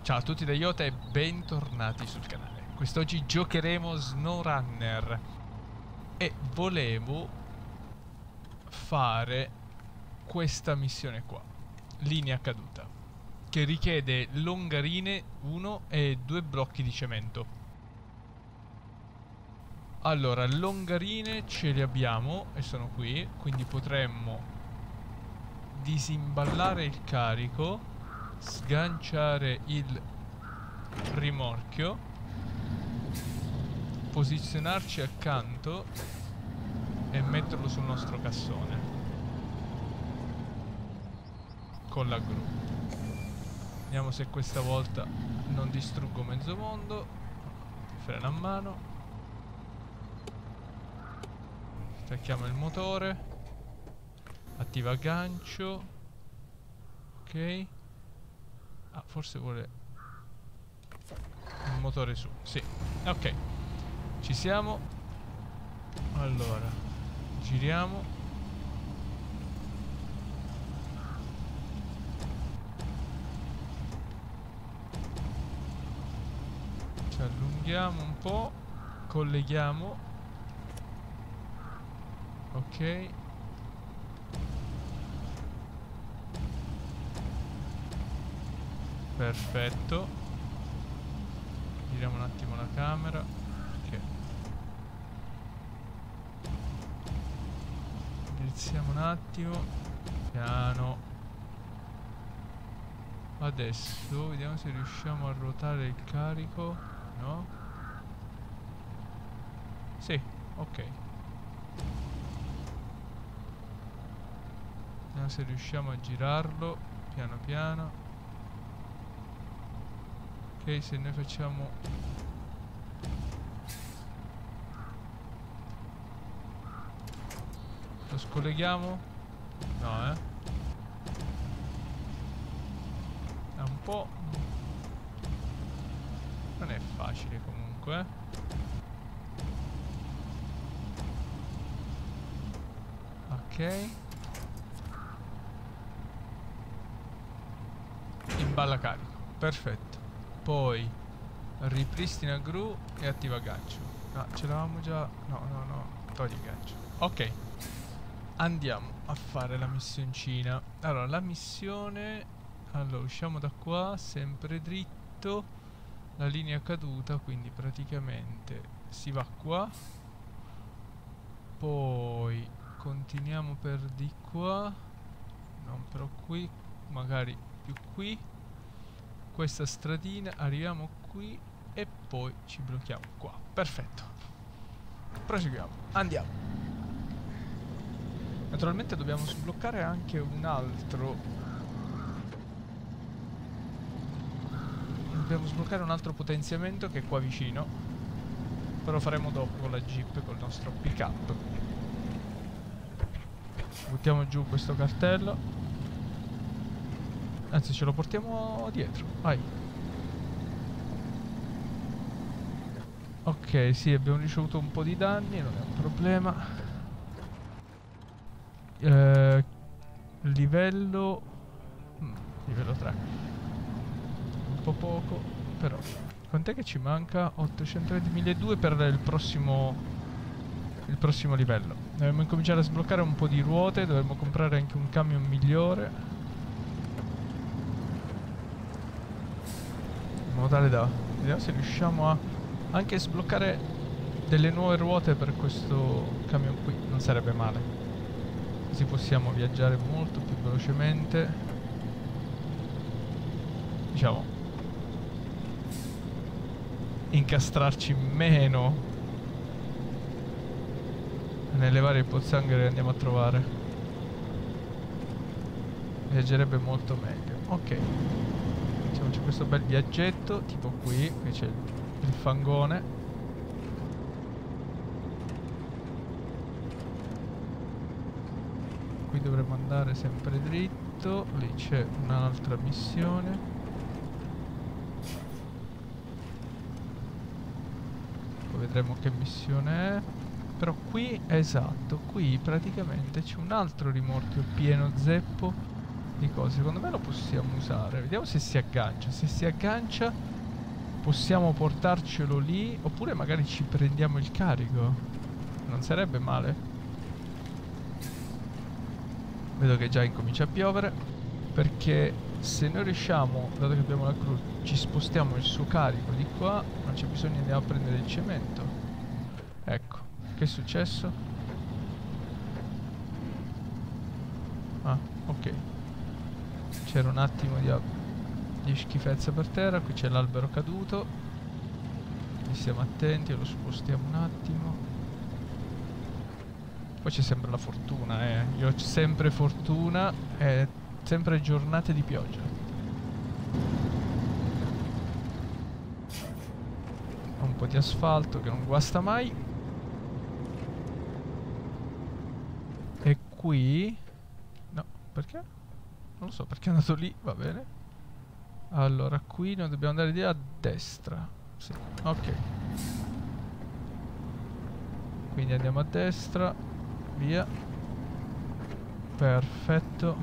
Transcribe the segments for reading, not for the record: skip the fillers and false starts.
Ciao a tutti da Iota e bentornati sul canale. Quest'oggi giocheremo SnowRunner e volevo fare questa missione qua, linea caduta, che richiede longarine 1 e 2 blocchi di cemento. Allora, longarine ce le abbiamo e sono qui, quindi potremmo disimballare il carico, sganciare il rimorchio, posizionarci accanto e metterlo sul nostro cassone con la gru. Vediamo se questa volta non distruggo mezzo mondo. Freno a mano, stacchiamo il motore, attiva gancio. Ok. Ah, forse vuole il motore su. Sì, ok, ci siamo. Allora, giriamo. Ci allunghiamo un po', colleghiamo. Ok. Perfetto. Giriamo un attimo la camera. Ok. Iniziamo un attimo. Piano. Adesso vediamo se riusciamo a ruotare il carico. No? Sì, ok. Vediamo se riusciamo a girarlo piano piano. Ok, se noi facciamo lo scolleghiamo? No, è un po'... non è facile comunque. Ok. Imballa carico, perfetto. Poi ripristina gru e attiva gancio. No, ce l'avevamo già. No, togli gancio. Ok, andiamo a fare la missioncina. Allora, la missione... allora, usciamo da qua, sempre dritto. La linea caduta, quindi praticamente si va qua. Poi continuiamo per di qua. Non però qui, magari più qui. Questa stradina, arriviamo qui e poi ci blocchiamo qua. Perfetto. Proseguiamo. Andiamo. Naturalmente dobbiamo sbloccare anche un altro. Dobbiamo sbloccare un altro potenziamento che è qua vicino. Però lo faremo dopo con la Jeep, col nostro pick up. Buttiamo giù questo cartello. Anzi, ce lo portiamo dietro. Vai. Ok, sì, abbiamo ricevuto un po' di danni, non è un problema. Livello... livello 3. Un po' poco, però. Quant'è che ci manca? 820.002 per il prossimo livello. Dovremmo incominciare a sbloccare un po' di ruote, dovremmo comprare anche un camion migliore. In modo tale da... vediamo se riusciamo a anche sbloccare delle nuove ruote per questo camion qui. Non sarebbe male, così possiamo viaggiare molto più velocemente, diciamo incastrarci meno nelle varie pozzanghere che andiamo a trovare. Viaggerebbe molto meglio. Ok, c'è questo bel viaggetto tipo qui c'è il fangone. Qui dovremmo andare sempre dritto. Lì c'è un'altra missione. Poi vedremo che missione è. Però qui, esatto, qui praticamente c'è un altro rimorchio pieno zeppo di cose. Secondo me lo possiamo usare. Vediamo se si aggancia. Se si aggancia possiamo portarcelo lì. Oppure magari ci prendiamo il carico. Non sarebbe male. Vedo che già incomincia a piovere. Perché se noi riusciamo, dato che abbiamo la gru, ci spostiamo il suo carico di qua, non c'è bisogno di andare a prendere il cemento. Ecco. Che è successo? Ah, ok. C'era un attimo di schifezza per terra. Qui c'è l'albero caduto. Quindi stiamo attenti, lo spostiamo un attimo. Poi c'è sempre la fortuna, Io ho sempre fortuna e sempre giornate di pioggia. Ho un po' di asfalto che non guasta mai. E qui... No, perché? Non lo so, perché è andato lì, va bene. Allora, qui noi dobbiamo andare di là a destra. Sì, ok. Quindi andiamo a destra. Via. Perfetto.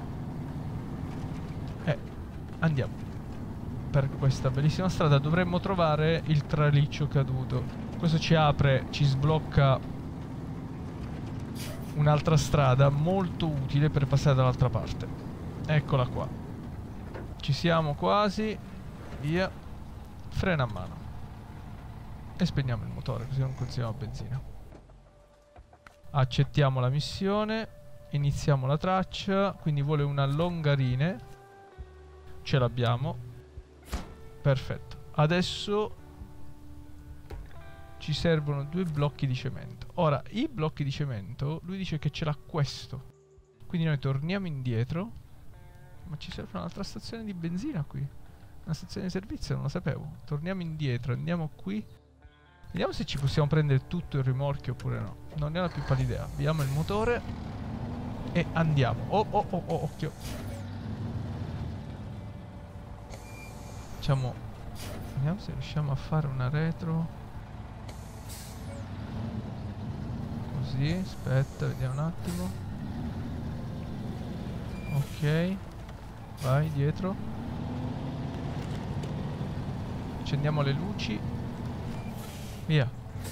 Andiamo. Per questa bellissima strada dovremmo trovare il traliccio caduto. Questo ci apre, ci sblocca un'altra strada molto utile per passare dall'altra parte. Eccola qua. Ci siamo quasi. Via. Frena a mano. E spegniamo il motore così non consumiamo benzina. Accettiamo la missione. Iniziamo la traccia. Quindi vuole una longarine. Ce l'abbiamo. Perfetto. Adesso ci servono 2 blocchi di cemento. Ora, i blocchi di cemento, lui dice che ce l'ha questo. Quindi noi torniamo indietro. Ma ci serve un'altra stazione di benzina qui. Una stazione di servizio, non lo sapevo. Torniamo indietro, andiamo qui. Vediamo se ci possiamo prendere tutto il rimorchio oppure no. Non ne ho la più pallida idea. Avviamo il motore e andiamo. Oh, occhio. Facciamo... Vediamo se riusciamo a fare una retro. Così, aspetta, vediamo un attimo. Ok. Vai, dietro. Accendiamo le luci. Via.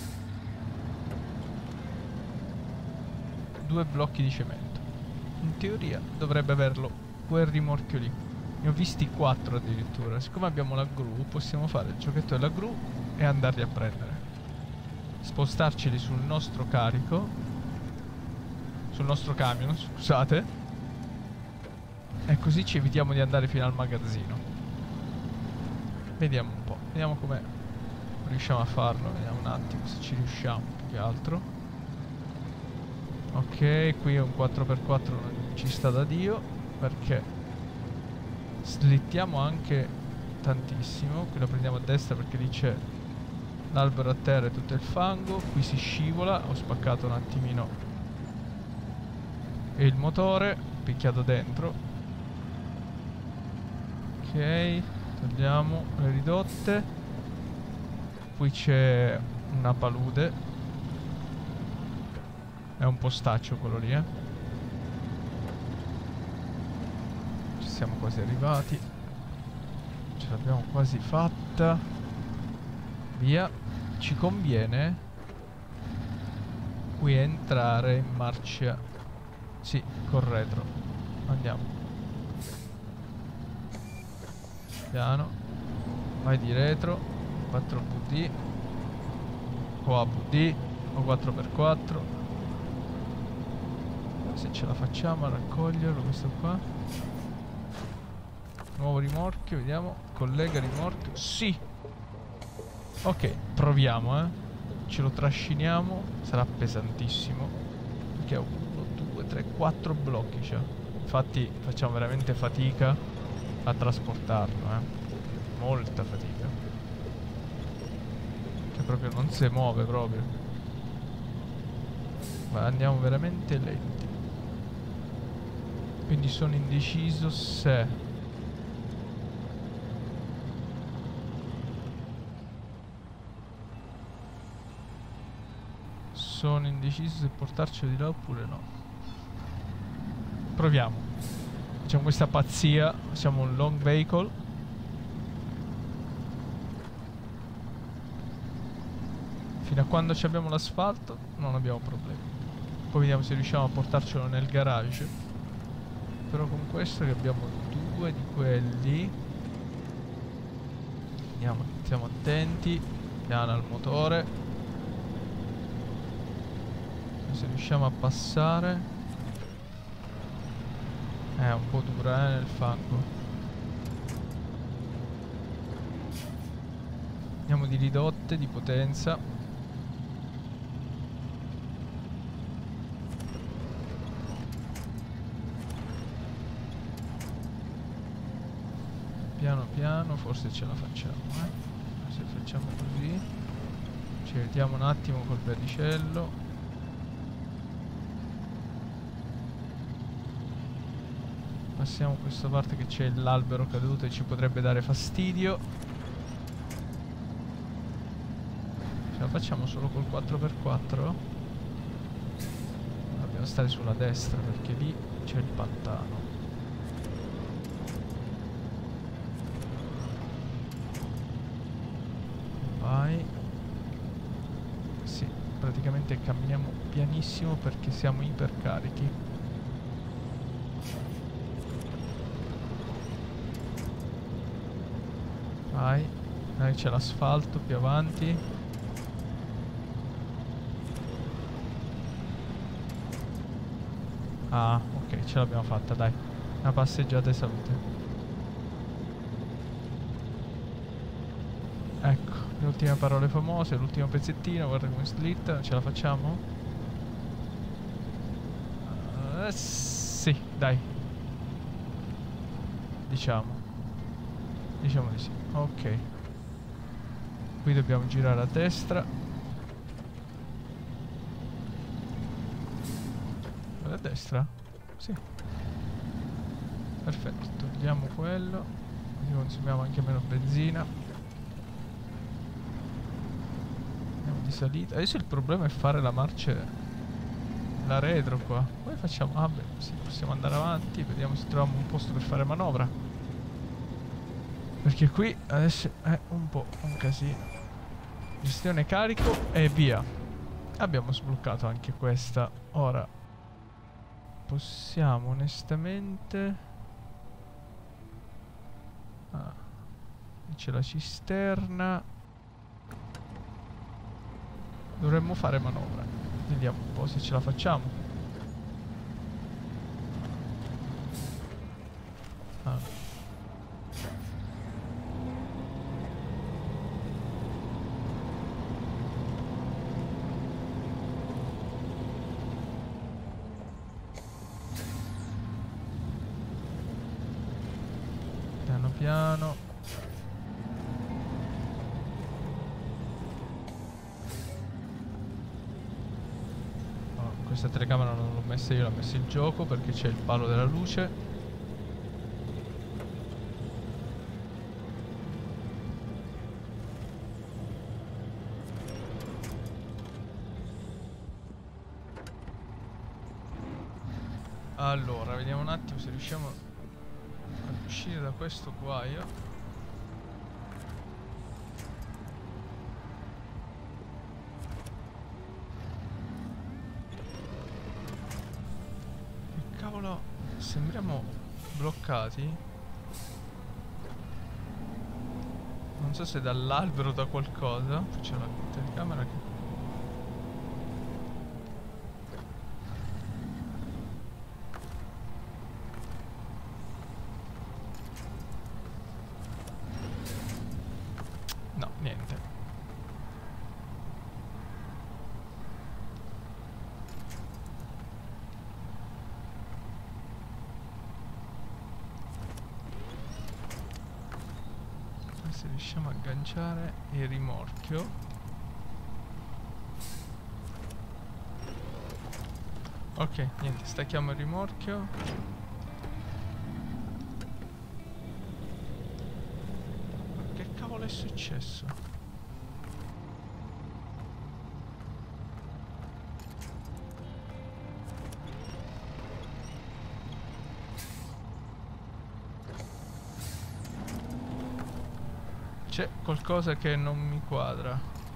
2 blocchi di cemento. In teoria dovrebbe averlo quel rimorchio lì. Ne ho visti 4 addirittura. Siccome abbiamo la gru, possiamo fare il giochetto della gru e andarli a prendere. Spostarceli sul nostro carico. Sul nostro camion, scusate. E così ci evitiamo di andare fino al magazzino. Vediamo un po'. Vediamo come riusciamo a farlo. Vediamo un attimo se ci riusciamo più che altro. Ok, qui è un 4x4 non ci sta da Dio. Perché slittiamo anche tantissimo. Qui lo prendiamo a destra perché lì c'è l'albero a terra e tutto il fango. Qui si scivola. Ho spaccato un attimino il motore, picchiato dentro. Ok, togliamo le ridotte. Qui c'è una palude. È un postaccio quello lì, Ci siamo quasi arrivati. Ce l'abbiamo quasi fatta. Via. Ci conviene qui entrare in marcia. Sì, col retro. Andiamo. Piano. Vai di retro. 4VD. O AVD. O 4x4. Se ce la facciamo a raccoglierlo questo qua. Nuovo rimorchio, vediamo. Collega rimorchio. Sì. Ok, proviamo, Ce lo trasciniamo. Sarà pesantissimo. Perché ho 1, 2, 3, 4 blocchi, cioè. Infatti facciamo veramente fatica a trasportarlo, Molta fatica. Che proprio non si muove proprio. Ma andiamo veramente lenti. Quindi sono indeciso se... Sono indeciso se portarcelo di là oppure no. Proviamo. Facciamo questa pazzia. Siamo un long vehicle. Fino a quando ci abbiamo l'asfalto non abbiamo problemi. Poi vediamo se riusciamo a portarcelo nel garage. Però con questo che abbiamo 2 di quelli. Andiamo, stiamo attenti. Piano al motore. Se riusciamo a passare. È un po' dura nel fango. Andiamo di ridotte, di potenza. Piano piano, forse ce la facciamo, Se facciamo così. Ci vediamo un attimo col verricello. Passiamo questa parte che c'è l'albero caduto e ci potrebbe dare fastidio. Ce la facciamo solo col 4x4? Dobbiamo stare sulla destra perché lì c'è il pantano. Vai. Sì, praticamente camminiamo pianissimo perché siamo ipercarichi. Vai, dai, c'è l'asfalto più avanti. Ah, ok, ce l'abbiamo fatta, dai. Una passeggiata e salute. Ecco, le ultime parole famose, l'ultimo pezzettino, guarda come slitta, ce la facciamo? Sì, dai. Diciamo di sì. Ok. Qui dobbiamo girare a destra. A destra? Sì. Perfetto, togliamo quello. Così consumiamo anche meno benzina. Andiamo di salita. Adesso il problema è fare la marcia, la retro qua. Poi facciamo... Ah beh, sì, possiamo andare avanti. Vediamo se troviamo un posto per fare manovra. Perché qui adesso è un po' un casino. Gestione carico e via. Abbiamo sbloccato anche questa. Ora possiamo onestamente... Ah, c'è la cisterna. Dovremmo fare manovra. Vediamo un po' se ce la facciamo. Ah. Piano piano. Oh, questa telecamera non l'ho messa io, l'ho messa il gioco perché c'è il palo della luce. Allora, vediamo un attimo se riusciamo a uscire da questo guaio. Che cavolo, sembriamo bloccati. Non so se dall'albero o da qualcosa. C'è la telecamera che... No, niente. Se riusciamo a agganciare il rimorchio. Ok, niente, stacchiamo il rimorchio. Che cavolo è successo? C'è qualcosa che non mi quadra.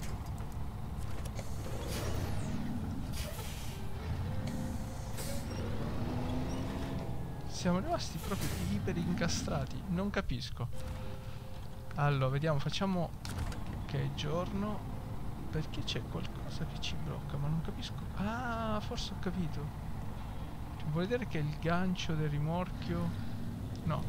Siamo rimasti proprio iper incastrati. Non capisco. Allora, vediamo, facciamo... Ok, giorno. Perché c'è qualcosa che ci blocca? Ma non capisco. Ah, forse ho capito. Cioè, vuol dire che il gancio del rimorchio... No.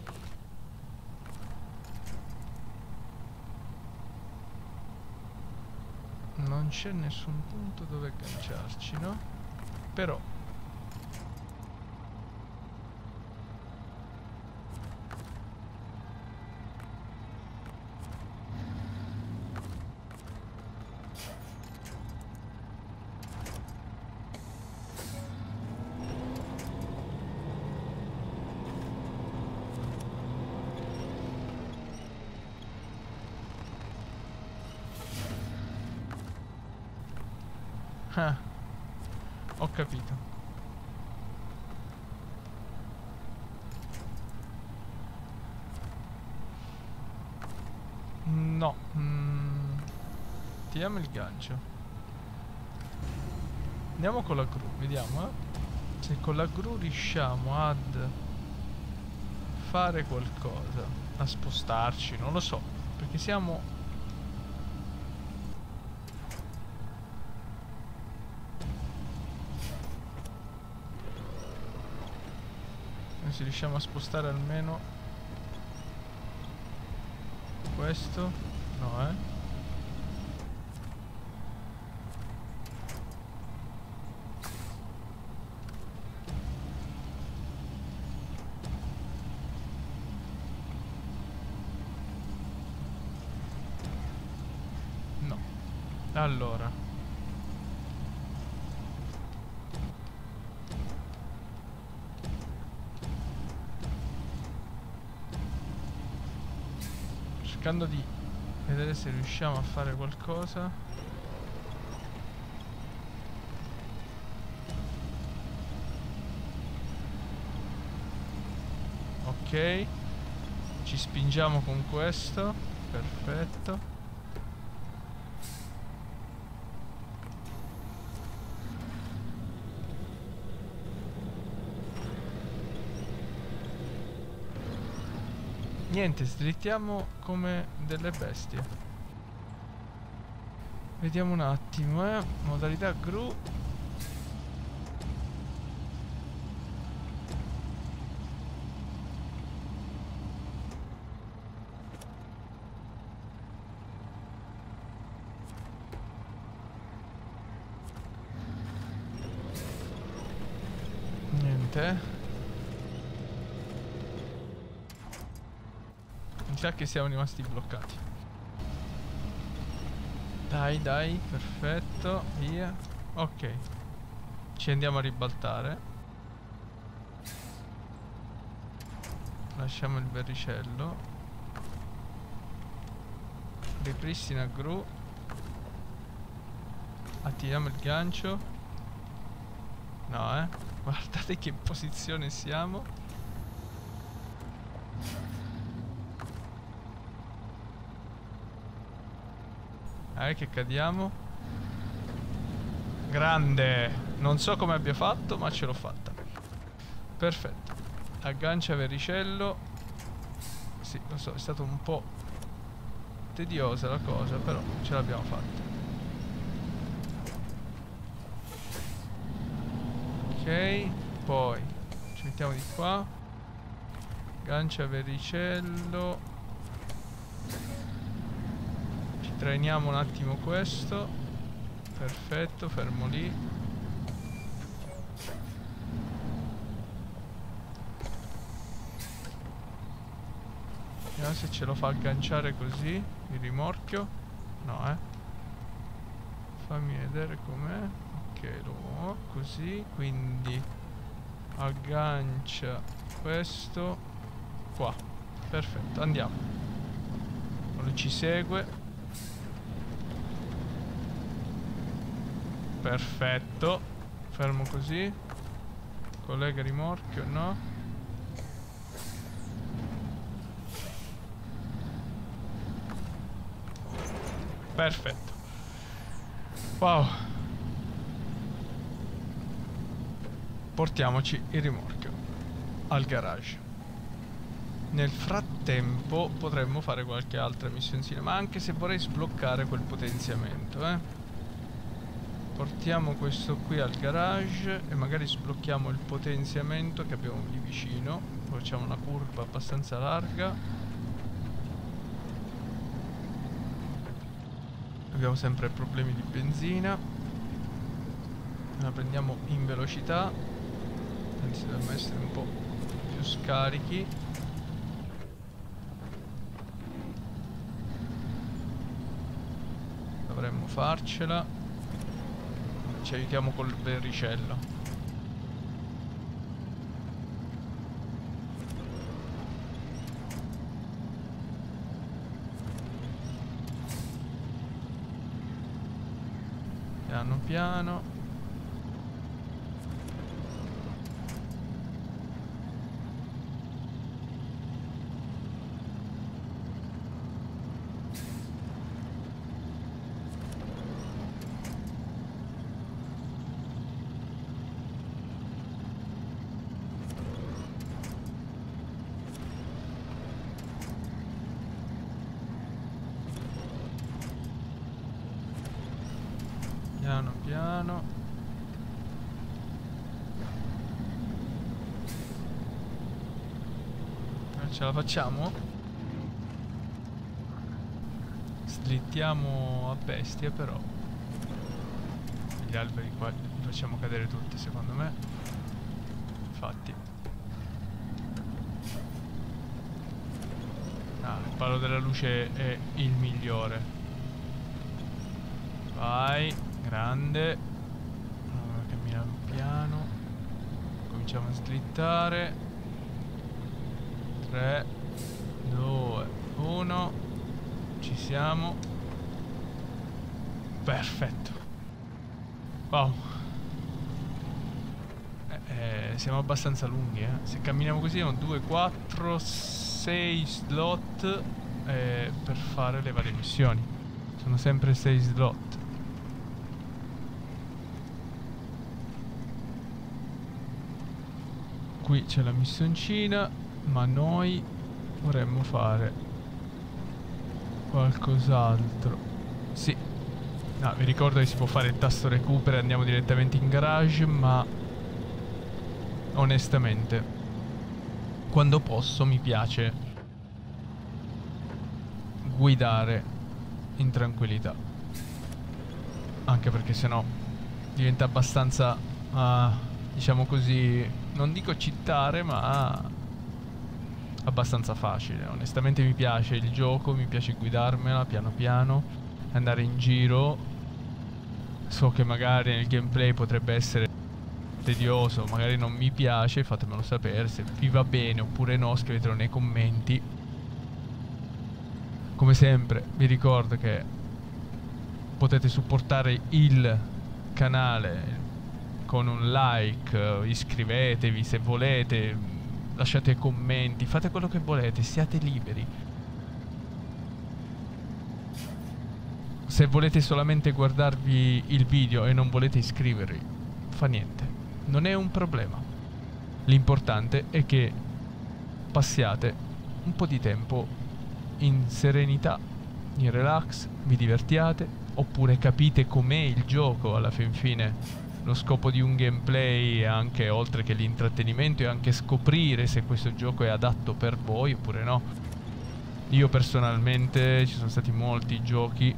Non c'è nessun punto dove agganciarci, no? Però... Ah, ho capito. No. Tiriamo il gancio. Andiamo con la gru, vediamo, se con la gru riusciamo ad fare qualcosa. A spostarci, non lo so. Perché siamo... Se riusciamo a spostare almeno questo. No, no. Allora, cercando di vedere se riusciamo a fare qualcosa. Ok, ci spingiamo con questo. Perfetto. Niente, slittiamo come delle bestie. Vediamo un attimo, modalità gru. Niente. Mi sa che siamo rimasti bloccati. Dai, dai, perfetto, via. Ok. Ci andiamo a ribaltare. Lasciamo il verricello. Ripristina gru. Attiviamo il gancio. No, guardate che posizione siamo. Che cadiamo. Grande. Non so come abbia fatto, ma ce l'ho fatta. Perfetto. Aggancia verricello. Sì, lo so, è stato un po' tediosa la cosa, però ce l'abbiamo fatta. Ok. Poi ci mettiamo di qua. Aggancia verricello. Trainiamo un attimo questo. Perfetto, fermo lì. Vediamo se ce lo fa agganciare così il rimorchio. No, fammi vedere com'è. Ok, lo così. Quindi aggancia questo qua. Perfetto, andiamo. Non ci segue. Perfetto. Fermo così. Collega rimorchio, no. Perfetto. Wow. Portiamoci il rimorchio al garage. Nel frattempo potremmo fare qualche altra missioncina, ma anche se vorrei sbloccare quel potenziamento, Portiamo questo qui al garage e magari sblocchiamo il potenziamento che abbiamo lì vicino. Facciamo una curva abbastanza larga. Abbiamo sempre problemi di benzina. La prendiamo in velocità, anzi dovremmo essere un po' più scarichi. Dovremmo farcela. Ci aiutiamo col verricello. Piano piano. Piano piano. Ce la facciamo? Slittiamo a bestia però. Gli alberi qua li facciamo cadere tutti secondo me. Infatti. Ah, il palo della luce è il migliore. Vai. Grande. Allora, camminiamo piano. Cominciamo a slittare. 3 2 1. Ci siamo. Perfetto. Wow. Siamo abbastanza lunghi, Se camminiamo così sono 2, 4, 6 slot per fare le varie missioni. Sono sempre 6 slot. Qui c'è la missioncina, ma noi vorremmo fare qualcos'altro. Sì. No, vi ricordo che si può fare il tasto recupero e andiamo direttamente in garage, ma onestamente quando posso mi piace guidare in tranquillità. Anche perché sennò diventa abbastanza diciamo così, non dico cheatare, ma abbastanza facile. Onestamente mi piace il gioco, mi piace guidarmela piano piano, andare in giro. So che magari nel gameplay potrebbe essere tedioso, magari non mi piace, fatemelo sapere se vi va bene oppure no, scrivetelo nei commenti. Come sempre vi ricordo che potete supportare il canale con un like, iscrivetevi se volete, lasciate commenti, fate quello che volete, siate liberi. Se volete solamente guardarvi il video e non volete iscrivervi, fa niente, non è un problema. L'importante è che passiate un po' di tempo in serenità, in relax, vi divertiate, oppure capite com'è il gioco alla fin fine. Lo scopo di un gameplay è anche, oltre che l'intrattenimento, è anche scoprire se questo gioco è adatto per voi oppure no. Io personalmente ci sono stati molti giochi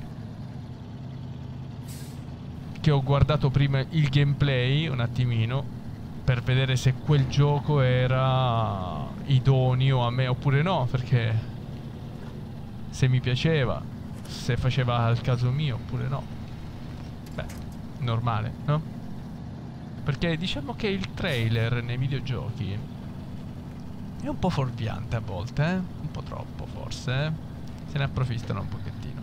che ho guardato prima il gameplay un attimino per vedere se quel gioco era idoneo a me oppure no, perché se mi piaceva, se faceva al caso mio oppure no. Beh, normale, no? Perché diciamo che il trailer nei videogiochi è un po' fuorviante a volte, un po' troppo forse, Se ne approfittano un pochettino.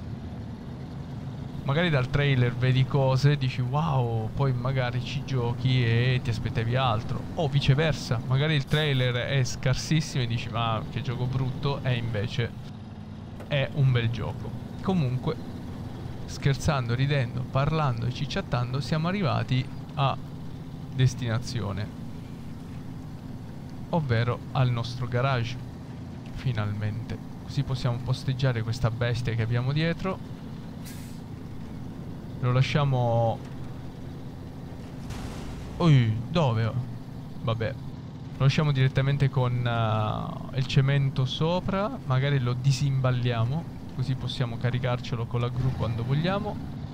Magari dal trailer vedi cose, dici wow, poi magari ci giochi e ti aspettavi altro. O viceversa, magari il trailer è scarsissimo e dici ma che gioco brutto, e invece è un bel gioco. Comunque scherzando, ridendo, parlando e cicciattando siamo arrivati a destinazione, ovvero al nostro garage, finalmente. Così possiamo posteggiare questa bestia che abbiamo dietro. Lo lasciamo... dove? Vabbè, lo lasciamo direttamente con il cemento sopra. Magari lo disimballiamo, così possiamo caricarcelo con la gru quando vogliamo.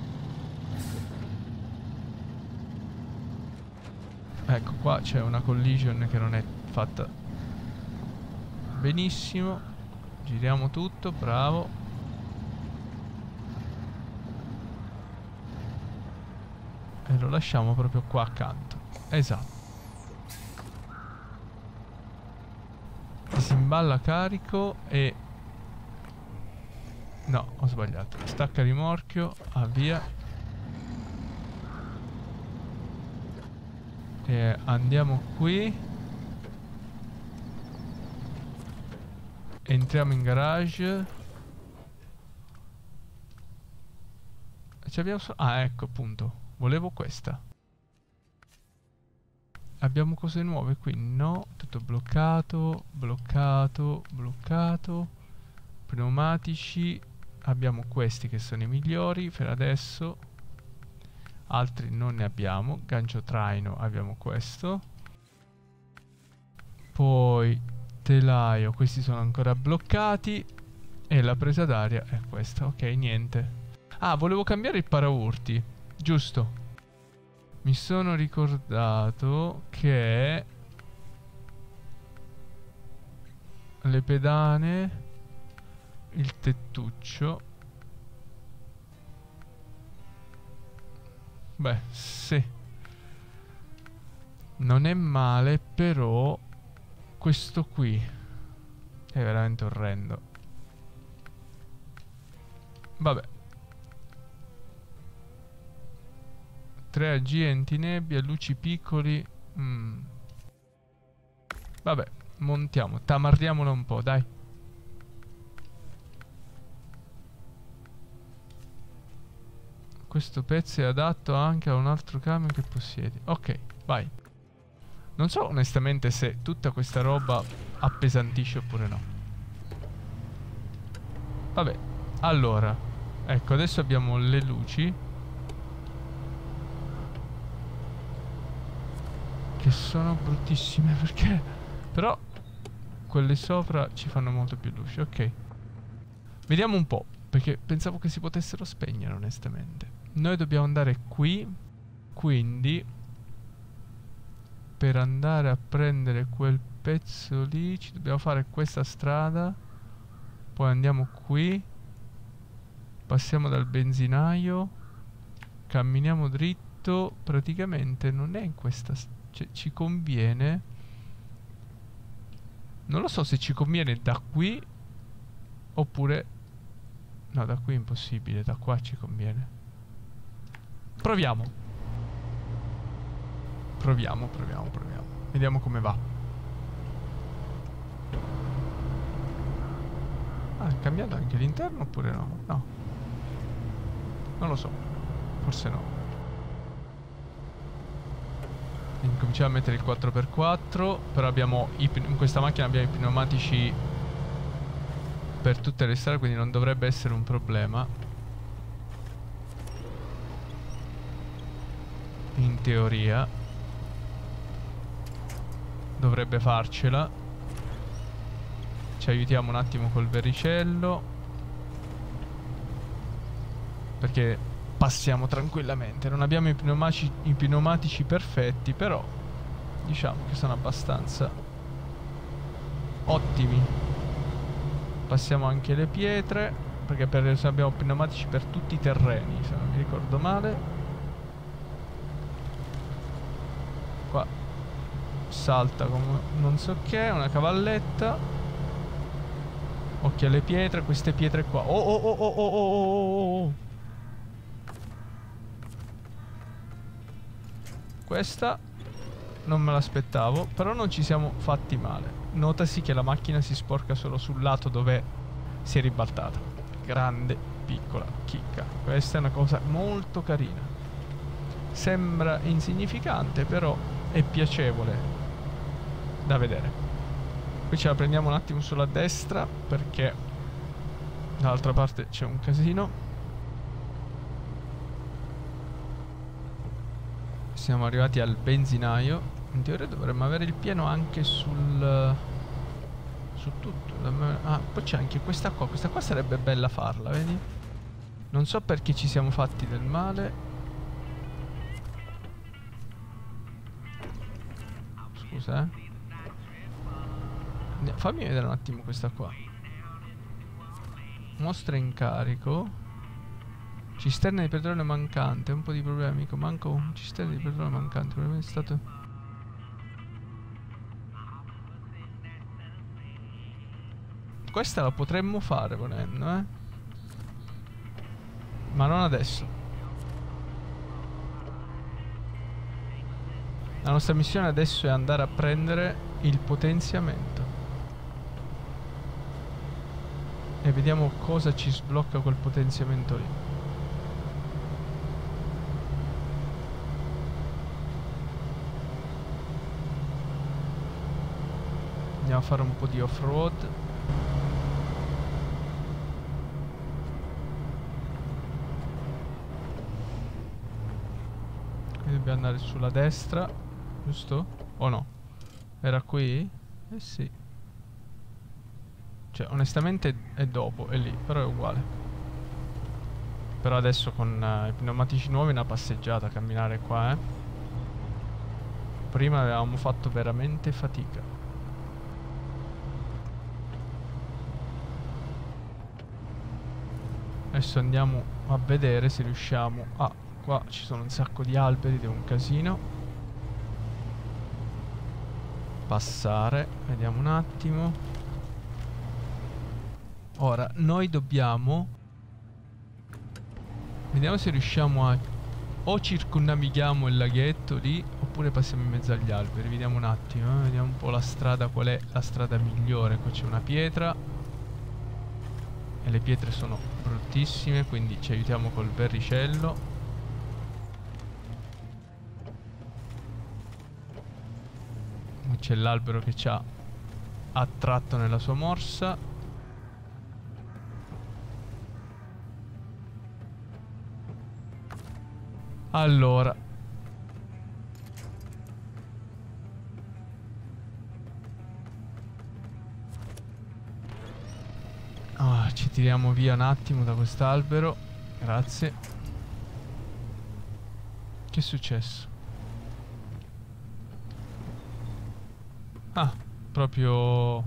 Ecco qua c'è una collision che non è fatta benissimo. Giriamo tutto, bravo. E lo lasciamo proprio qua accanto. Esatto. Disimballa carico e... no, ho sbagliato. Stacca rimorchio, avvia. E andiamo qui. Entriamo in garage. Ci abbiamo ah, ecco appunto. Volevo questa. Abbiamo cose nuove qui? No, tutto bloccato, bloccato, bloccato. Pneumatici. Abbiamo questi che sono i migliori per adesso. Altri non ne abbiamo. Gancio traino abbiamo questo. Poi telaio, questi sono ancora bloccati. E la presa d'aria è questa. Ok, niente. Ah, volevo cambiare il paraurti. Giusto. Mi sono ricordato che le pedane, il tettuccio. Beh, sì. Non è male, però questo qui è veramente orrendo. Vabbè. 3AG antinebbia, luci piccoli. Vabbè, montiamo, tamardiamolo un po', dai. Questo pezzo è adatto anche a un altro camion che possiedi. Ok, vai. Non so onestamente se tutta questa roba appesantisce oppure no. Vabbè, allora. Ecco, adesso abbiamo le luci, che sono bruttissime perché... però quelle sopra ci fanno molto più luce. Ok. Vediamo un po', perché pensavo che si potessero spegnere onestamente. Noi dobbiamo andare qui. Quindi per andare a prendere quel pezzo lì ci dobbiamo fare questa strada. Poi andiamo qui. Passiamo dal benzinaio. Camminiamo dritto. Praticamente non è in questa... cioè, ci conviene... non lo so se ci conviene da qui oppure... no, da qui è impossibile. Da qua ci conviene. Proviamo. Proviamo. Vediamo come va. Ah, è cambiato anche l'interno oppure no? No. Non lo so. Forse no. Cominciamo a mettere il 4x4. Però abbiamo in questa macchina abbiamo i pneumatici per tutte le strade, quindi non dovrebbe essere un problema. In teoria dovrebbe farcela. Ci aiutiamo un attimo col vericello, perché passiamo tranquillamente. Non abbiamo i pneumatici perfetti, però diciamo che sono abbastanza ottimi. Passiamo anche le pietre, perché abbiamo pneumatici per tutti i terreni, se non mi ricordo male. Qua salta come non so che, una cavalletta. Occhio alle pietre, queste pietre qua. Oh. Questa non me l'aspettavo, però non ci siamo fatti male. Notasi che la macchina si sporca solo sul lato dove si è ribaltata. Grande. piccola chicca. Questa è una cosa molto carina. Sembra insignificante, però è piacevole da vedere. Qui ce la prendiamo un attimo sulla destra perché dall'altra parte c'è un casino. Siamo arrivati al benzinaio. In teoria dovremmo avere il pieno anche su tutto. Ah, poi c'è anche questa qua. Questa qua sarebbe bella farla, vedi? Non so perché ci siamo fatti del male. Scusa, fammi vedere un attimo questa qua. Mostra in carico. Cisterna di petrolio mancante. Un po' di problemi, amico. Manca un cisterna di petrolio mancante. Probabilmente è stato... Questa la potremmo fare volendo, eh. Ma non adesso. La nostra missione adesso è andare a prendere il potenziamento. E vediamo cosa ci sblocca quel potenziamento lì. Andiamo a fare un po' di off-road. Qui dobbiamo andare sulla destra, giusto? O no? Era qui? Eh sì. Cioè, onestamente è dopo, è lì, però è uguale. Però adesso con i pneumatici nuovi è una passeggiata a camminare qua, eh. Prima avevamo fatto veramente fatica. Adesso andiamo a vedere se riusciamo a... Qua ci sono un sacco di alberi ed è un casino. Passare, vediamo un attimo. Ora, noi dobbiamo... Vediamo se riusciamo a... O circonnavighiamo il laghetto lì, oppure passiamo in mezzo agli alberi. Vediamo un attimo, vediamo un po' la strada, qual è la strada migliore. Qua c'è una pietra. E le pietre sono bruttissime, quindi ci aiutiamo col verricello. C'è l'albero che ci ha attratto nella sua morsa. Allora, ci tiriamo via un attimo da quest'albero. Grazie. Che è successo? Ah, proprio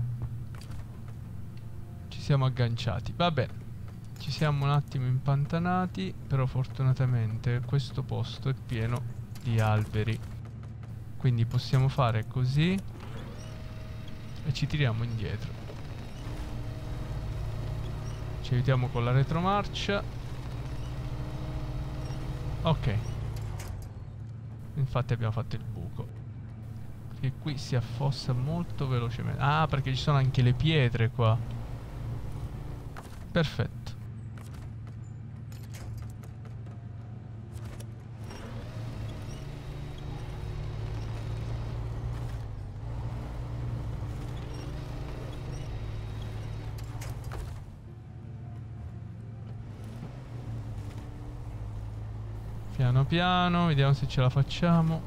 ci siamo agganciati. Va bene. Ci siamo un attimo impantanati, però fortunatamente questo posto è pieno di alberi. Quindi possiamo fare così e ci tiriamo indietro. Ci aiutiamo con la retromarcia. Ok. Infatti abbiamo fatto il buco. Che qui si affossa molto velocemente. Ah, perché ci sono anche le pietre qua. Perfetto. Piano piano, vediamo se ce la facciamo.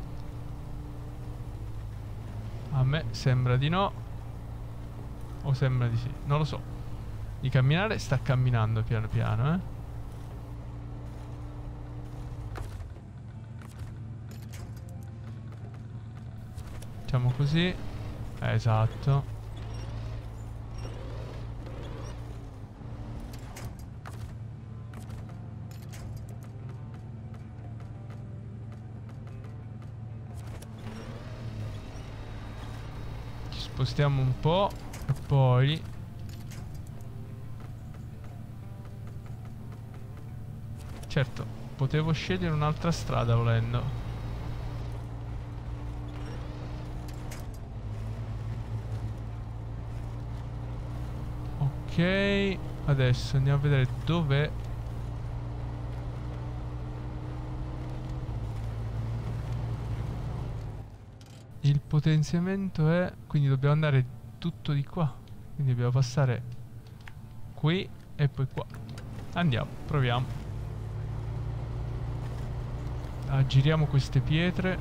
A me sembra di no. O sembra di sì, non lo so. Di camminare sta camminando piano piano, eh. Facciamo così. Esatto. Spostiamo un po' e poi certo, potevo scegliere un'altra strada volendo. Ok. Adesso andiamo a vedere dov'è. Il potenziamento è... Quindi dobbiamo andare tutto di qua. Quindi dobbiamo passare qui e poi qua. Andiamo, proviamo. Aggiriamo queste pietre.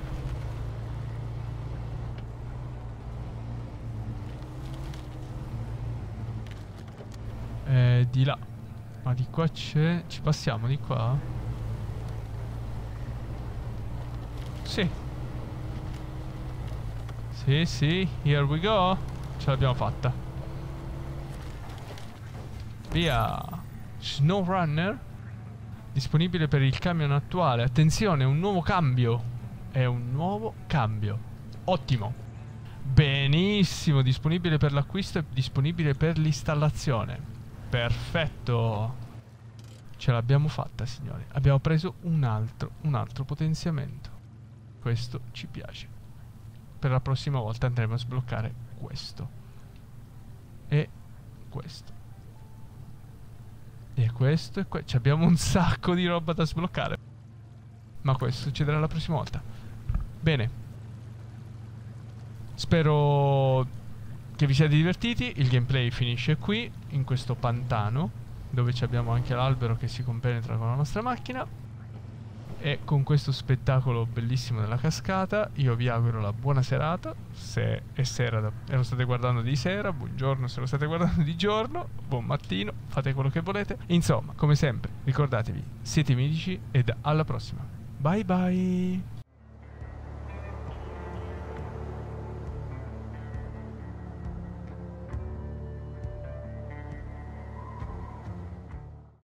Di là. Ma di qua c'è... Ci passiamo di qua? Sì. Sì, sì, here we go. Ce l'abbiamo fatta. Via. SnowRunner. Disponibile per il camion attuale. Attenzione, un nuovo cambio. È un nuovo cambio. Ottimo. Benissimo. Disponibile per l'acquisto e disponibile per l'installazione. Perfetto. Ce l'abbiamo fatta, signori. Abbiamo preso un altro potenziamento. Questo ci piace. Per la prossima volta andremo a sbloccare questo. E questo. E questo e questo. Abbiamo un sacco di roba da sbloccare. Ma questo succederà la prossima volta. Bene. Spero che vi siate divertiti. Il gameplay finisce qui, in questo pantano, dove abbiamo anche l'albero che si compenetra con la nostra macchina. E con questo spettacolo bellissimo della cascata io vi auguro la buona serata. Se è sera e lo state guardando di sera, buongiorno se lo state guardando di giorno, buon mattino, fate quello che volete. Insomma, come sempre, ricordatevi, siete medici ed alla prossima. Bye bye.